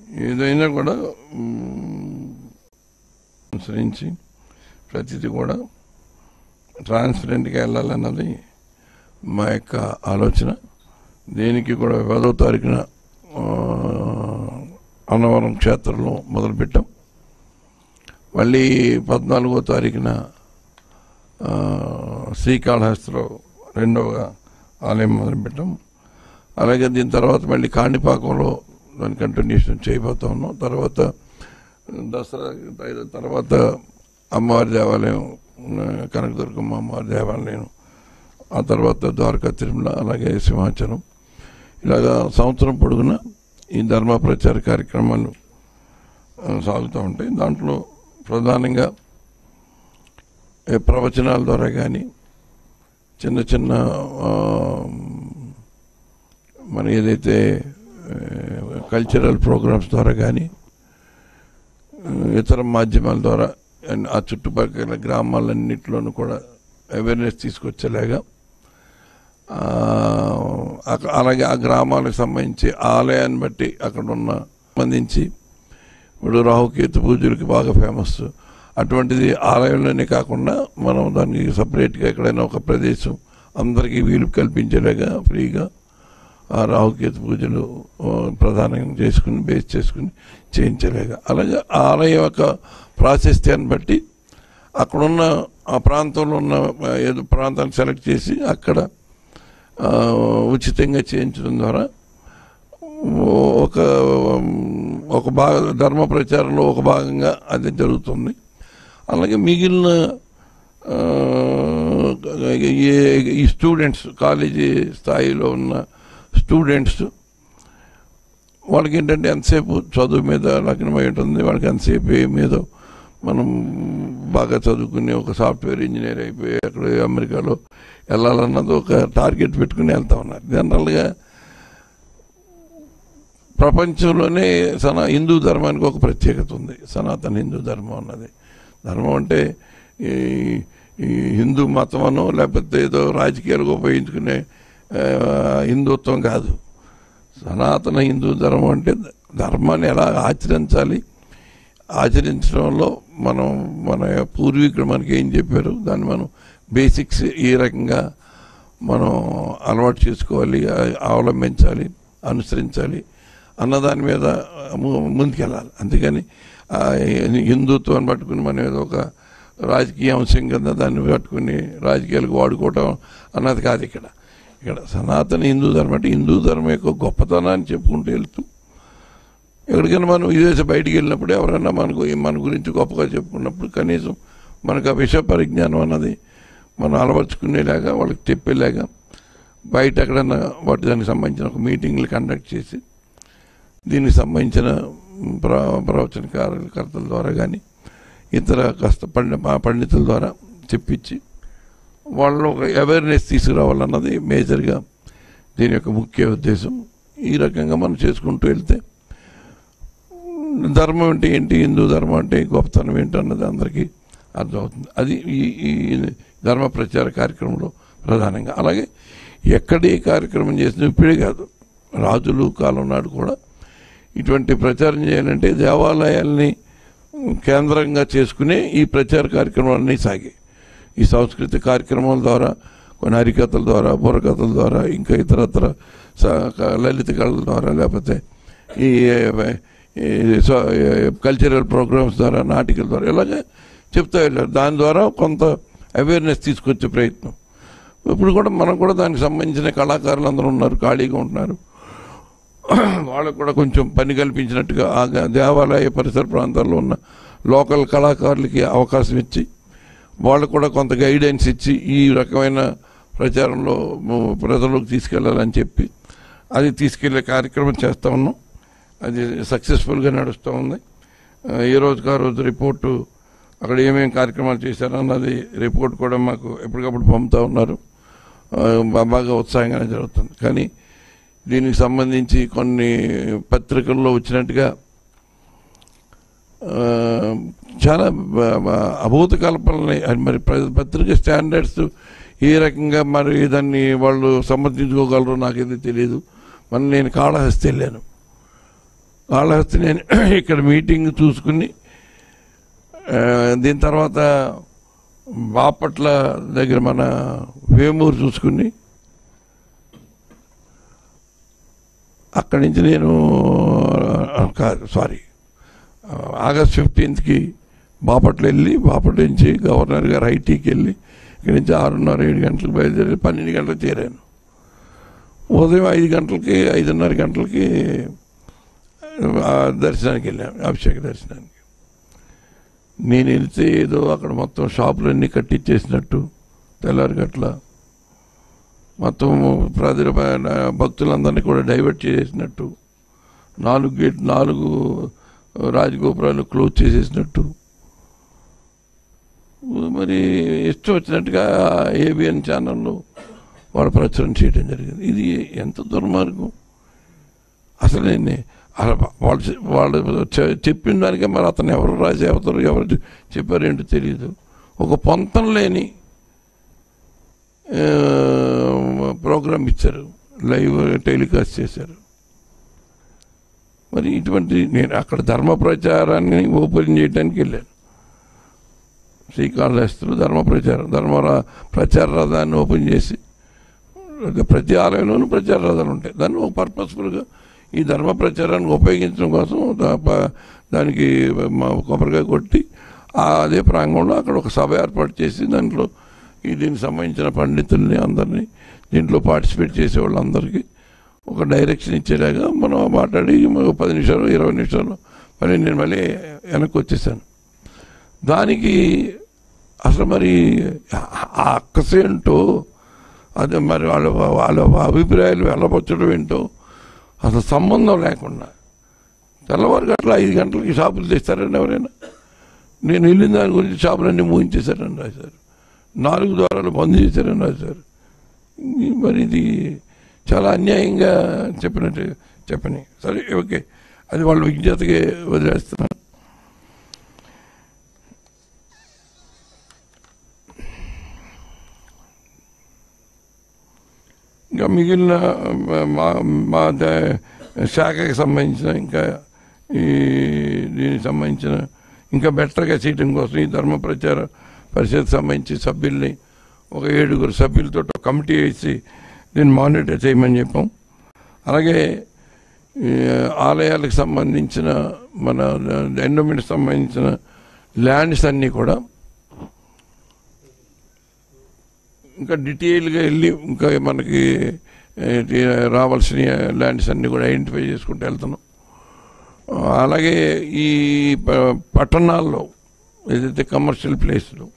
ఏదైనా కూడా అనుసరించి ప్రతిదీ కూడా ట్రాన్స్పరెంట్గా వెళ్ళాలన్నది మా యొక్క ఆలోచన. దేనికి కూడా 10వ తారీఖున అన్నవరం క్షేత్రంలో మొదలుపెట్టాం. మళ్ళీ 14వ తారీఖున శ్రీకాళహస్తిలో 2వ ఆలయం మొదలుపెట్టాం. అలాగే దీని తర్వాత మళ్ళీ కాణిపాకంలో దాని కంటిన్యూషన్ చేయబోతా ఉన్నాం. తర్వాత దసరా తర్వాత అమ్మవారి దేవాలయం, కనకదుర్గమ్మ అమ్మవారి దేవాలయం, ఆ తర్వాత ద్వారకా తిరుమల, అలాగే సింహాచలం, ఇలాగా సంవత్సరం పొడుగున ఈ ధర్మ ప్రచార కార్యక్రమాలు సాగుతూ ఉంటాయి. దాంట్లో ప్రధానంగా ప్రవచనాల ద్వారా కానీ, చిన్న చిన్న మన ఏదైతే కల్చరల్ ప్రోగ్రామ్స్ ద్వారా కానీ, ఇతర మాధ్యమాల ద్వారా ఆ చుట్టుపక్కల గ్రామాలన్నింటిలోనూ కూడా అవేర్నెస్ తీసుకొచ్చేలాగా, అలాగే ఆ గ్రామాలకు సంబంధించి ఆలయాన్ని బట్టి అక్కడ ఉన్న సంబంధించి ఇప్పుడు రాహుకేతు పూజలకి బాగా ఫేమస్. అటువంటిది ఆలయంలోనే కాకుండా మనం దానికి సపరేట్గా ఎక్కడైనా ఒక ప్రదేశం అందరికీ వీలు కల్పించేలాగా ఫ్రీగా ఆ రాహుకేతు పూజలు ప్రధానంగా చేసుకుని బేస్ చేసుకుని చేయించలేగా, అలాగే ఆలయం యొక్క ప్రాశస్త్యాన్ని బట్టి అక్కడున్న ఆ ప్రాంతంలో ఉన్న ఏదో ప్రాంతాన్ని సెలెక్ట్ చేసి అక్కడ ఉచితంగా చేయించడం ద్వారా ఒక ధర్మ ప్రచారంలో ఒక భాగంగా అది జరుగుతుంది. అలాగే మిగిలిన ఈ స్టూడెంట్స్, కాలేజీ స్థాయిలో ఉన్న స్టూడెంట్స్, వాళ్ళకి ఏంటంటే ఎంతసేపు చదువు మీద లగ్నమై ఉంటుంది. వాళ్ళకి ఎంతసేపు మీద మనం బాగా చదువుకుని ఒక సాఫ్ట్వేర్ ఇంజనీర్ అయిపోయి అక్కడ అమెరికాలో వెళ్ళాలన్నది ఒక టార్గెట్ పెట్టుకుని వెళ్తా ఉన్నారు. జనరల్గా ప్రపంచంలోనే హిందూ ధర్మానికి ఒక ప్రత్యేకత ఉంది. సనాతన హిందూ ధర్మం అన్నది, ధర్మం అంటే ఈ హిందూ మతం అనో లేకపోతే ఏదో రాజకీయాలకు ఉపయోగించుకునే హిందుత్వం కాదు. సనాతన హిందూ ధర్మం అంటే ధర్మాన్ని ఎలా ఆచరించాలి, ఆచరించడంలో మన పూర్వీకులు మనకి ఏం చెప్పారు, దాన్ని మనం బేసిక్స్ ఏ రకంగా మనం అలవాటు చేసుకోవాలి, అవలంబించాలి, అనుసరించాలి అన్నదాని మీద ముందుకెళ్ళాలి. అందుకని హిందుత్వాన్ని పట్టుకుని మనం ఏదో ఒక రాజకీయ అంశం కింద దాన్ని పట్టుకుని రాజకీయాలకు వాడుకోవటం అన్నది కాదు. ఇక్కడ సనాతన హిందూ ధర్మం అంటే హిందూ ధర్మం యొక్క గొప్పతనాన్ని చెప్పుకుంటూ వెళ్తూ, ఎక్కడికైనా మనం విదేశం బయటికి వెళ్ళినప్పుడు ఎవరైనా మన గురించి గొప్పగా చెప్పుకున్నప్పుడు కనీసం మనకు ఆ విషయ పరిజ్ఞానం అన్నది మనం అలవర్చుకునేలాగా, వాళ్ళకి చెప్పేలాగా బయట ఎక్కడన్నా దానికి సంబంధించిన ఒక మీటింగ్లు కండక్ట్ చేసి దీనికి సంబంధించిన ప్రవచనకర్తల ద్వారా కానీ ఇతర పండితుల ద్వారా చెప్పించి వాళ్ళు ఒక అవేర్నెస్ తీసుకురావాలన్నది మేజర్గా దీని యొక్క ముఖ్య ఉద్దేశం. ఈ రకంగా మనం చేసుకుంటూ వెళ్తే ధర్మం అంటే ఏంటి, హిందూ ధర్మం అంటే గొప్పతనం ఏంటి అన్నది అందరికీ అర్థమవుతుంది. అది ఈ ధర్మ ప్రచార కార్యక్రమంలో ప్రధానంగా. అలాగే ఎక్కడ ఏ కార్యక్రమం చేసినా ఇప్పుడే కాదు, రాజులు కాలం నాడు కూడా ఇటువంటి ప్రచారం చేయాలంటే దేవాలయాల్ని కేంద్రంగా చేసుకునే ఈ ప్రచార కార్యక్రమాలన్నీ సాగాయి. ఈ సాంస్కృతిక కార్యక్రమాల ద్వారా, కొన్ని హరికథల ద్వారా, బుర్రకథల ద్వారా, ఇంకా ఇతరత్ర లలిత కళల ద్వారా, లేకపోతే ఈ కల్చరల్ ప్రోగ్రామ్స్ ద్వారా, నాటికల ద్వారా ఇలాగే చెప్తా వెళ్ళారు. దాని ద్వారా కొంత అవేర్నెస్ తీసుకొచ్చే ప్రయత్నం. ఇప్పుడు కూడా మనం కూడా దానికి సంబంధించిన కళాకారులు అందరూ ఉన్నారు, ఖాళీగా ఉంటున్నారు. వాళ్ళకు కూడా కొంచెం పని కల్పించినట్టుగా ఆ దేవాలయ పరిసర ప్రాంతాల్లో ఉన్న లోకల్ కళాకారులకి అవకాశం ఇచ్చి వాళ్ళకు కూడా కొంత గైడెన్స్ ఇచ్చి ఈ రకమైన ప్రచారంలో ప్రజల్లోకి తీసుకెళ్లాలని చెప్పి అది తీసుకెళ్లే కార్యక్రమం చేస్తూ ఉన్నాం. అది సక్సెస్ఫుల్గా నడుస్తూ ఉంది. ఏ రోజుకి ఆ రోజు రిపోర్టు అక్కడ ఏమేమి కార్యక్రమాలు చేశారన్నది రిపోర్ట్ కూడా మాకు ఎప్పటికప్పుడు పంపుతూ ఉన్నారు. బాగా ఉత్సాహంగానే జరుగుతుంది. కానీ దీనికి సంబంధించి కొన్ని పత్రికల్లో వచ్చినట్టుగా చాలా అభూత కల్పనలు, మరి పత్రిక స్టాండర్డ్స్ ఏ రకంగా మరి దాన్ని వాళ్ళు సమర్థించుకోగలరో నాకైతే తెలియదు. మరి నేను కాళహస్తి వెళ్ళాను. కాళహస్తి నేను ఇక్కడ మీటింగ్ చూసుకుని దీని తర్వాత బాపట్ల దగ్గర మన వేమూరు చూసుకుని అక్కడి నుంచి నేను ఆగస్ట్ 15కి బాపట్ల వెళ్ళి బాపట్ల నుంచి గవర్నర్ గారు ఐటీకి వెళ్ళి ఇక్కడి నుంచి 6:30-7 గంటలకు బయలుదేరి 12 గంటలకు చేరాను. ఉదయం 5 గంటలకి 5:30 గంటలకి దర్శనానికి వెళ్ళాను, అభిషేక దర్శనానికి. నేను వెళ్తే ఏదో అక్కడ మొత్తం షాపులన్నీ కట్టించేసినట్టు తెల్లారి గట్ల మొత్తం భక్తులందరినీ కూడా డైవర్ట్ చేసేసినట్టు 4 రాజగోపురాలు క్లోజ్ చేసేసినట్టు మరి ఇష్టం వచ్చినట్టుగా ఏబిఎన్ ఛానల్లో వాళ్ళు ప్రచురణ చేయడం జరిగింది. ఇది ఎంత దుర్మార్గం అసలు. నేను వాళ్ళు చెప్పిన దానికే మరి అతను ఎవరు రాసి అవుతారు, ఎవరు చెప్పారేంటో తెలియదు. ఒక పొంతం లేని ప్రోగ్రామ్ ఇచ్చారు, లైవ్ టెలికాస్ట్ చేశారు. మరి ఇటువంటి నేను అక్కడ ధర్మ ప్రచారాన్ని ఓపెన్ చేయడానికి వెళ్ళాను. శ్రీకాళహస్తిలో ధర్మ ప్రచార రథాన్ని ఓపెన్ చేసి ప్రతి ఆలయంలోనూ ప్రచార రథాలు ఉంటాయి. దాన్ని ఒక పర్పస్ఫుల్గా ఈ ధర్మ ప్రచారాన్ని ఉపయోగించడం కోసం దానికి కొబ్బరికాయ కొట్టి అదే ప్రాంగణంలో అక్కడ ఒక సభ ఏర్పాటు చేసి దాంట్లో దీనికి సంబంధించిన పండితుల్ని అందరినీ దీంట్లో పార్టిసిపేట్ చేసే వాళ్ళందరికీ ఒక డైరెక్షన్ ఇచ్చేలాగా మనం మాట్లాడి 10 నిమిషాలు 20 నిమిషాలు మళ్ళీ నేను మళ్ళీ వెనక్కి వచ్చేసాను. దానికి అసలు మరి ఆ అక్కసేంటో అదే మరి వాళ్ళ అభిప్రాయాలు వెళ్ళపరచడం ఏంటో అసలు సంబంధం లేకుండా తెల్లవారు గట్ల 5 గంటలకి షాపులు తెస్తారని ఎవరైనా, నేను వెళ్ళిన దాని గురించి షాపులన్నీ మూయించేశారని రాశారు, 4 ద్వారాలు బంద్ చేశారని రాశారు. మరి ఇది చాలా అన్యాయంగా చెప్పని. సరే ఓకే, అది వాళ్ళ విజ్ఞతకి వదిలేస్తున్నాను. ఇంకా మిగిలిన మా శాఖకి సంబంధించిన ఇంకా దీనికి సంబంధించిన ఇంకా బెటర్గా చేయడం కోసం ఈ ధర్మ ప్రచార పరిషత్ సంబంధించి సభ్యుల్ని ఒక 7 సభ్యులతో కమిటీ వేసి దీన్ని మానిటర్ చేయమని చెప్పాం. అలాగే ఆలయాలకు సంబంధించిన మన ఎండోమెంట్కి సంబంధించిన ల్యాండ్స్ అన్నీ కూడా ఇంకా డీటెయిల్గా వెళ్ళి ఇంకా మనకి రావాల్సిన ల్యాండ్స్ అన్నీ కూడా ఐడెంటిఫై చేసుకుంటూ వెళ్తున్నాం. అలాగే ఈ పట్టణాల్లో ఏదైతే కమర్షియల్ ప్లేస్లు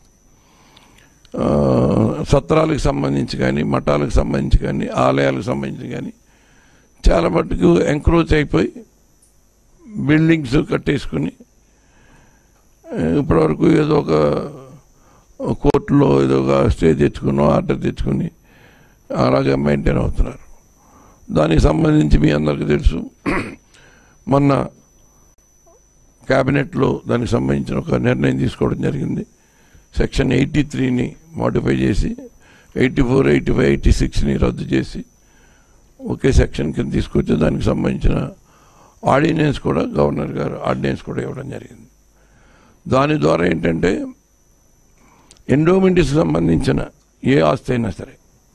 సత్రాలకు సంబంధించి కానీ మఠాలకు సంబంధించి కానీ ఆలయాలకు సంబంధించి కానీ చాలా మటుకు ఎంక్రోచ్ అయిపోయి బిల్డింగ్స్ కట్టేసుకుని ఇప్పటివరకు ఏదో ఒక కోర్టులో ఏదో ఒక స్టే తెచ్చుకుని ఆర్డర్ తెచ్చుకుని అలాగే మెయింటైన్ అవుతున్నారు. దానికి సంబంధించి మీ అందరికీ తెలుసు, మొన్న క్యాబినెట్లో దానికి సంబంధించిన ఒక నిర్ణయం తీసుకోవడం జరిగింది. సెక్షన్ 83ని మోడిఫై చేసి 84, 85, 86ని రద్దు చేసి ఒకే సెక్షన్ కింద తీసుకొచ్చి దానికి సంబంధించిన ఆర్డినెన్స్ కూడా గవర్నర్ గారు ఆర్డినెన్స్ కూడా ఇవ్వడం జరిగింది. దాని ద్వారా ఏంటంటే ఎండోమెంట్స్కి సంబంధించిన ఏ ఆస్తి అయినా సరే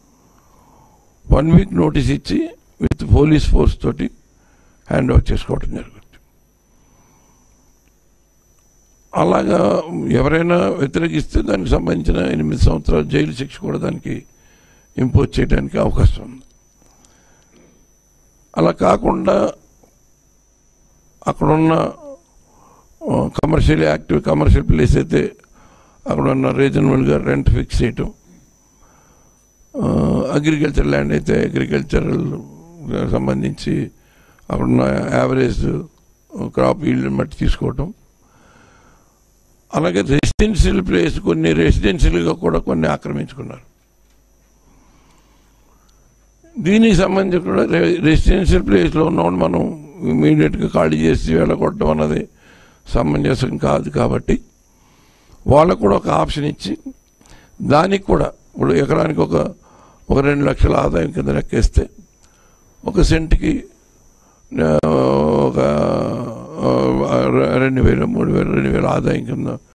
1 వీక్ నోటీస్ ఇచ్చి విత్ పోలీస్ ఫోర్స్ తోటి హ్యాండ్ ఓవర్ చేసుకోవడం జరుగుతుంది. అలాగా ఎవరైనా వ్యతిరేకిస్తే దానికి సంబంధించిన 8 సంవత్సరాల జైలు శిక్ష కూడా దానికి ఇంపోజ్ చేయడానికి అవకాశం ఉంది. అలా కాకుండా అక్కడున్న కమర్షియల్ ప్లేస్ అయితే అక్కడ ఉన్న రీజనబుల్గా రెంట్ ఫిక్స్ చేయటం, అగ్రికల్చర్ ల్యాండ్ అయితే అగ్రికల్చరల్ సంబంధించి అక్కడున్న యావరేజ్ క్రాప్ ఈల్డ్ని బట్టి తీసుకోవటం, అలాగే రెసిడెన్షియల్ ప్లేస్ కొన్ని రెసిడెన్షియల్గా కూడా కొన్ని ఆక్రమించుకున్నారు. దీనికి సంబంధించి కూడా రెసిడెన్షియల్ ప్లేస్లో ఉన్నవాడు మనం ఇమీడియట్గా ఖాళీ చేసి వెళ్ళగొట్టడం అన్నది సమంజసం కాదు. కాబట్టి వాళ్ళకు కూడా ఒక ఆప్షన్ ఇచ్చి దానికి కూడా ఇప్పుడు ఎకరానికి ఒక 2 లక్షల ఆదాయం కింద లెక్కేస్తే ఒక సెంట్కి ఒక 2000, 3000, 2000 ఆదాయం కింద